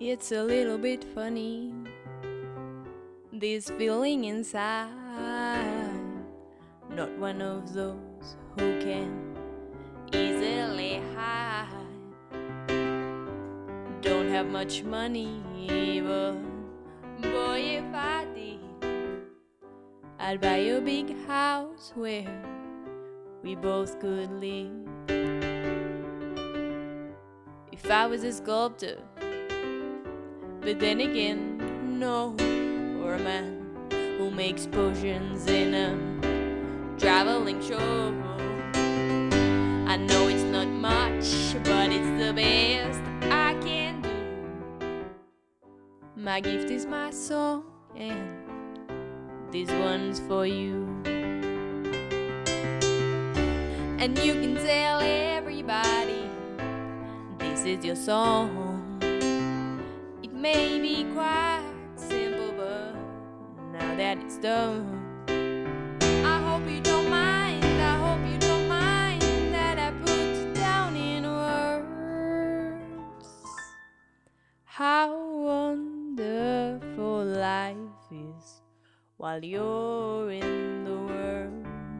It's a little bit funny, this feeling inside. Not one of those who can easily hide. Don't have much money, but boy, if I did, I'd buy a big house where we both could live. If I was a sculptor, but then again, no, or a man who makes potions in a traveling show. I know it's not much, but it's the best I can do. My gift is my song, and this one's for you. And you can tell everybody this is your song. It may be quite simple, but now that it's done, I hope you don't mind, I hope you don't mind that I put down in words how wonderful life is while you're in the world.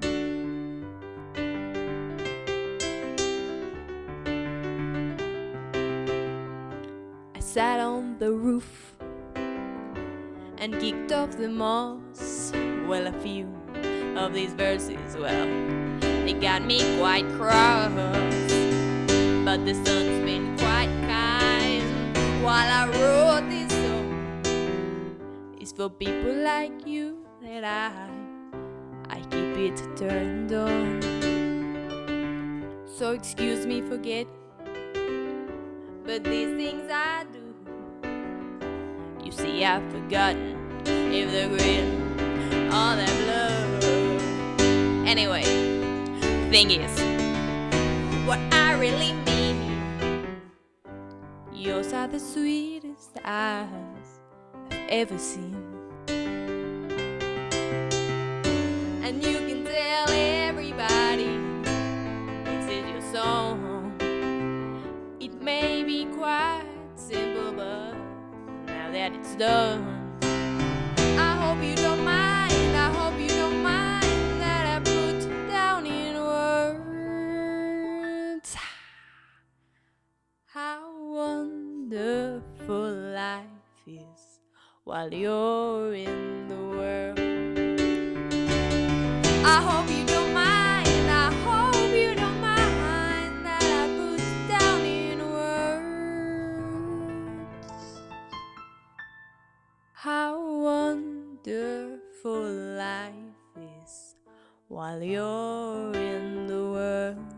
I sat on the roof and kicked off the moss. Well, a few of these verses, well, they got me quite cross, but the sun's been quite kind while I wrote this song. It's for people like you that I keep it turned on. So excuse me for getting, but these things I do, you see, I've forgotten if the grit all that love. Anyway, thing is, what I really mean, yours are the sweetest eyes I've ever seen. And you can tell everybody this is your song. It may be quite simple, but now that it's done, I hope you don't mind, I hope you don't mind that I put down in words how wonderful life is while you're in the world. I hope you don't mind, I hope you don't mind that I put down in words how wonderful life is while you're in the world.